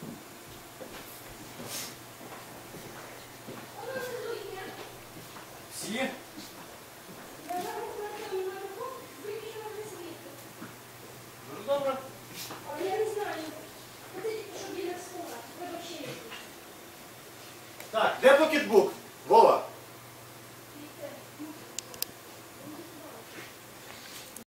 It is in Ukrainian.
Всі? Дуже добре. Але я не знаю. Це що біля стола. Треба ще. Так, де покетбук?